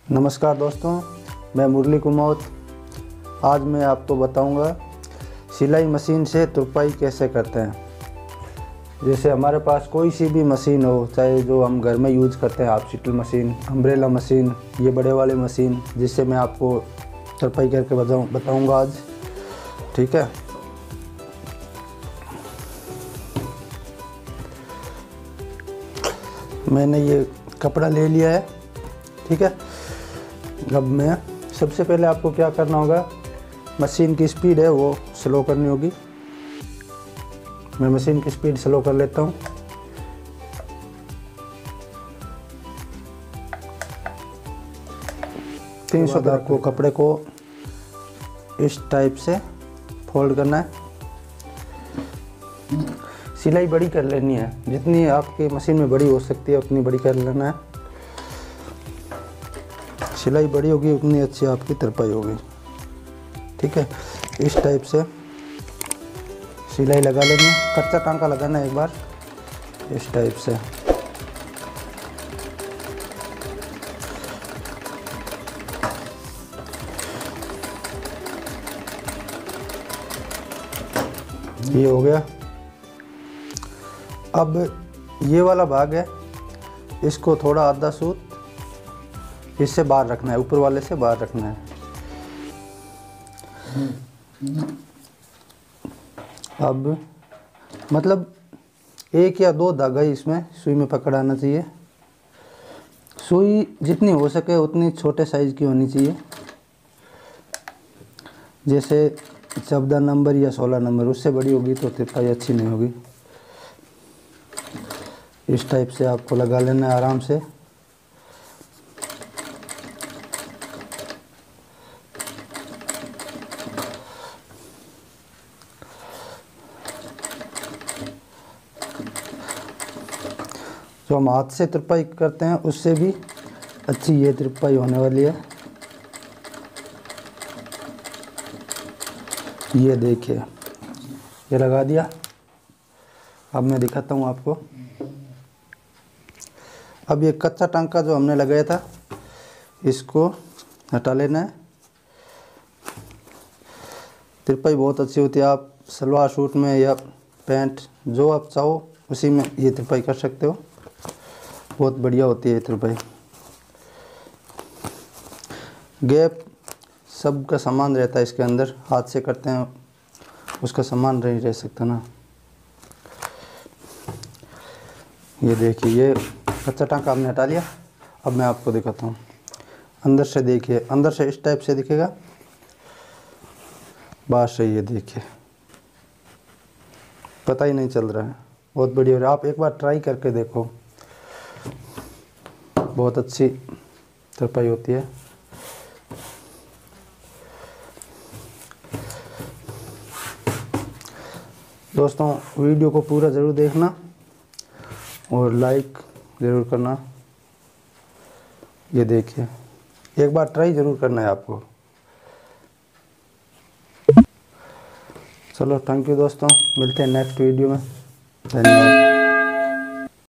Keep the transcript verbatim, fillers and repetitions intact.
नमस्कार दोस्तों, मैं मुरली कुमार। आज मैं आपको बताऊंगा सिलाई मशीन से तुरपाई कैसे करते हैं। जैसे हमारे पास कोई सी भी मशीन हो, चाहे जो हम घर में यूज़ करते हैं, हाफ सीटल मशीन, अम्ब्रेला मशीन, ये बड़े वाले मशीन, जिससे मैं आपको तुरपाई करके बताऊँ बताऊँगा आज। ठीक है, मैंने ये कपड़ा ले लिया है। ठीक है, अब मैं सबसे पहले आपको क्या करना होगा, मशीन की स्पीड है वो स्लो करनी होगी। मैं मशीन की स्पीड स्लो कर लेता हूँ। तीन सौ आपको कपड़े को इस टाइप से फोल्ड करना है। सिलाई बड़ी कर लेनी है, जितनी आपकी मशीन में बड़ी हो सकती है उतनी बड़ी कर लेना है। सिलाई बड़ी होगी उतनी अच्छी आपकी तुरपाई होगी। ठीक है, इस टाइप से सिलाई लगा लेनी है। कच्चा टांका लगाना है एक बार, इस टाइप से। ये हो गया। अब ये वाला भाग है, इसको थोड़ा आधा सूत इससे बाहर रखना है, ऊपर वाले से बाहर रखना है। अब मतलब एक या दो धागा ही इसमें सुई में पकड़ आना चाहिए। सुई जितनी हो सके उतनी छोटे साइज़ की होनी चाहिए, जैसे चौदह नंबर या सोलह नंबर। उससे बड़ी होगी तो तुरपाई अच्छी नहीं होगी। इस टाइप से आपको लगा लेना है आराम से। जो हम हाथ से तुरपाई करते हैं उससे भी अच्छी ये तुरपाई होने वाली है। ये देखिए, ये लगा दिया। अब मैं दिखाता हूँ आपको। अब ये कच्चा टांका जो हमने लगाया था, इसको हटा लेना है। तुरपाई बहुत अच्छी होती है। आप सलवार सूट में या पैंट जो आप चाहो उसी में ये तुरपाई कर सकते हो। बहुत बढ़िया होती है ये तुरपाई। गैप सब का सामान रहता है इसके अंदर। हाथ से करते हैं उसका सामान नहीं रह सकता ना। ये देखिए, ये कच्चा टांका हमने हटा लिया। अब मैं आपको दिखाता हूँ। अंदर से देखिए, अंदर से इस टाइप से दिखेगा, बाहर से ये देखिए, पता ही नहीं चल रहा है। बहुत बढ़िया हो रहा है। आप एक बार ट्राई करके देखो, बहुत अच्छी तुरपाई होती है। दोस्तों, वीडियो को पूरा ज़रूर देखना और लाइक ज़रूर करना। ये देखिए, एक बार ट्राई ज़रूर करना है आपको। चलो, थैंक यू दोस्तों, मिलते हैं नेक्स्ट वीडियो में। धन्यवाद।